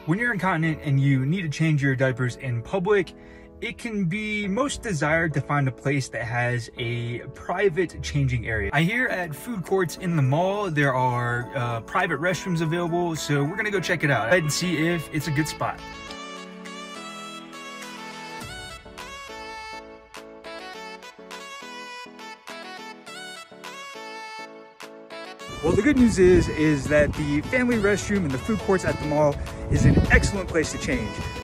When you're incontinent and you need to change your diapers in public, it can be most desired to find a place that has a private changing area. I hear at food courts in the mall, there are private restrooms available, so we're gonna go check it out. Go ahead and see if it's a good spot. Well, the good news is that the family restroom and the food courts at the mall is an excellent place to change.